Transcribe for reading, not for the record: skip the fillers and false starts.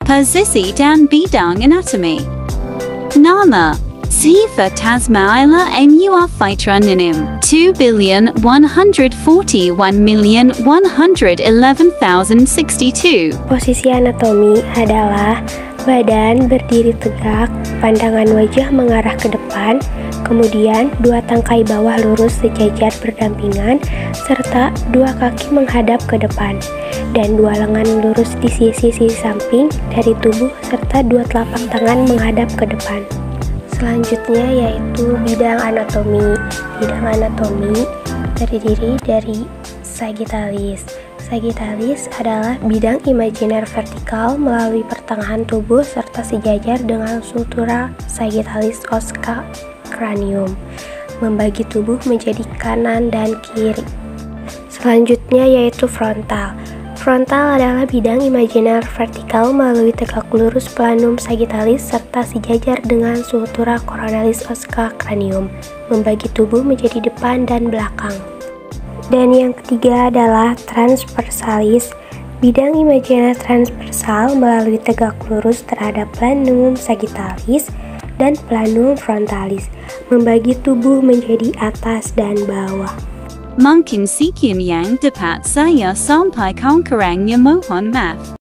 Posisi dan bidang anatomi. Nama Sifa Tasmaila MUR Fitra Ninim 2,141,111,062. Posisi anatomi adalah badan berdiri tegak, pandangan wajah mengarah ke depan, kemudian dua tangkai bawah lurus sejajar berdampingan, serta dua kaki menghadap ke depan, dan dua lengan lurus di sisi-sisi samping dari tubuh, serta dua telapak tangan menghadap ke depan. Selanjutnya yaitu bidang anatomi. Bidang anatomi terdiri dari sagittalis. Sagittalis adalah bidang imajiner vertikal melalui pertengahan tubuh serta sejajar dengan sultura sagittalis oska cranium, membagi tubuh menjadi kanan dan kiri. Selanjutnya yaitu frontal. Frontal adalah bidang imajiner vertikal melalui tegak lurus planum sagittalis serta sejajar dengan sultura coronalis oska cranium, membagi tubuh menjadi depan dan belakang. Dan yang ketiga adalah transversalis. Bidang imajiner transversal melalui tegak lurus terhadap planum sagittalis dan planum frontalis, membagi tubuh menjadi atas dan bawah. Mungkin sekian yang dapat saya sampaikan, kurangnya mohon maaf.